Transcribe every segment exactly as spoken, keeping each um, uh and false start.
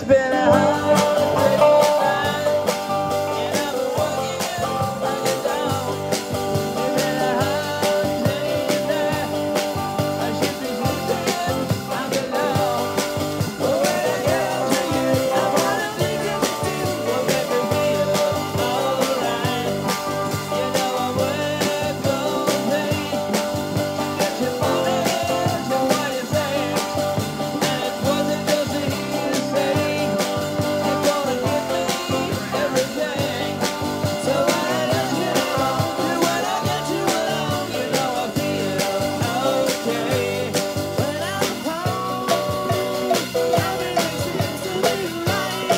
It's been a hard day's night, and I've been working like a dog. It's been a hard day's night. I should be sleeping like a dog. But when I get up to you, I wanna think of you too. Will make me feel alright. You know I work all day to get your money, to what you say. And it wasn't just a hearsay. You're gonna give me everything. So when I let you know, and when I get you alone, you know I feel okay. When I'm home, everything seems to be right.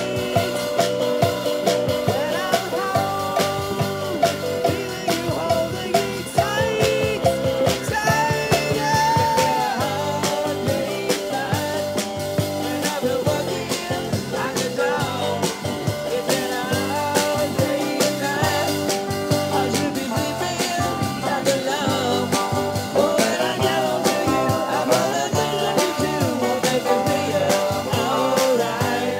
When I'm home, feeling you holding me tight, tight. Yeah. Hard day's night, and I've been working like a dog. It's been a hard day's night. I should be sleeping like a love. But when I get home to you, I wanna think of you too. Will make me feel alright.